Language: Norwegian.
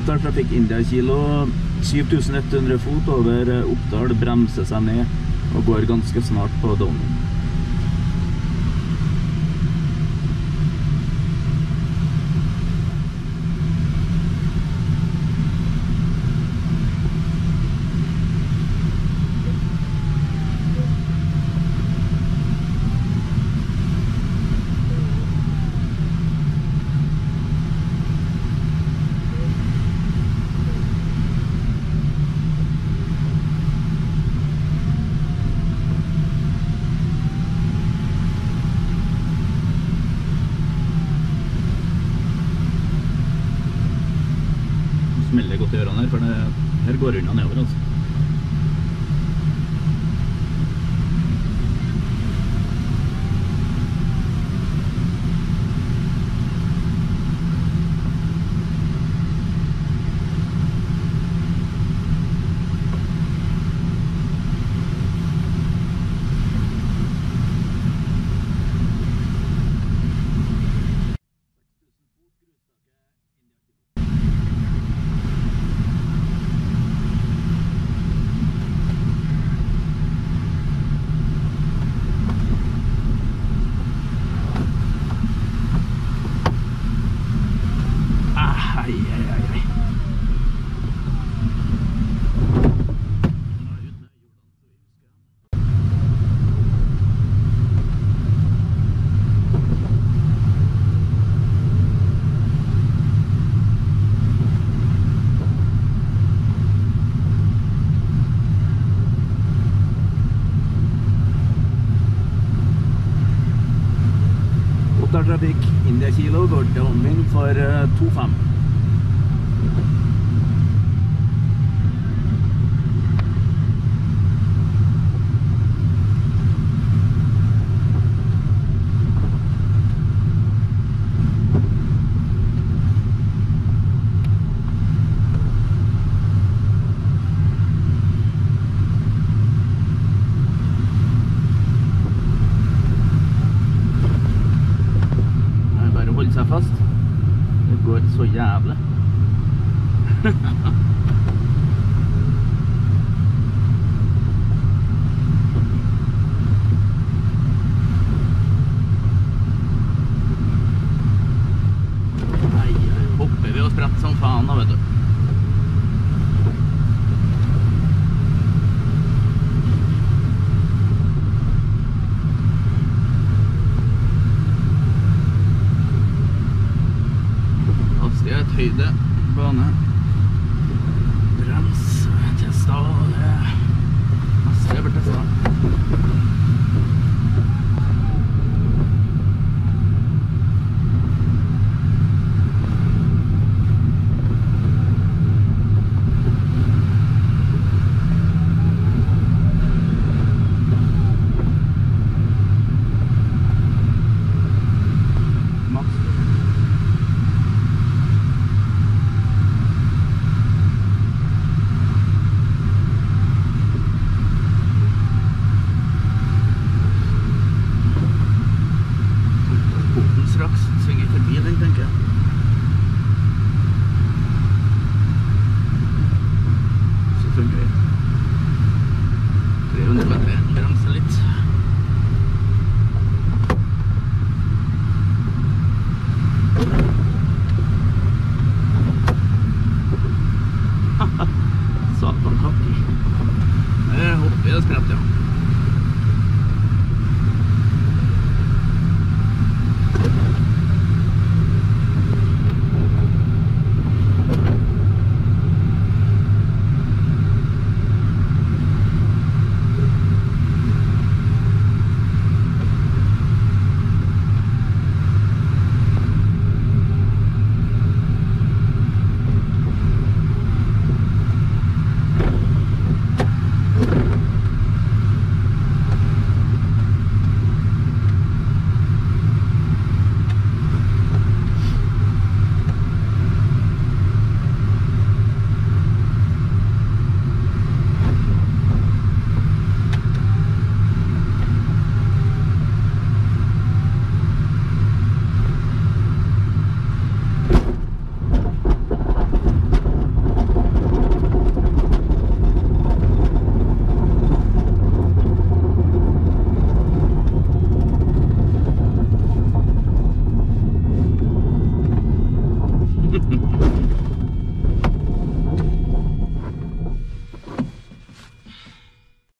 Oppdalstrafikk India-kilo, 7100 fot over Oppdal, bremser seg ned og går ganske snart på downen. Smeller godt i ørene her, for her går unna nedover, altså. Oppdalstrafikk India-kilo går downwind for 2,5. Hold seg fast. Det går så jævlig. Nei, hopper vi og spretter som faen da, vet du. Høyde, bane, brems, testa, det masse jeg bør testa. Svinger forbi den, tenker jeg. Så funker det. 300 meter, bremser litt. Satan hakk. Der hopper jeg og spretter, ja.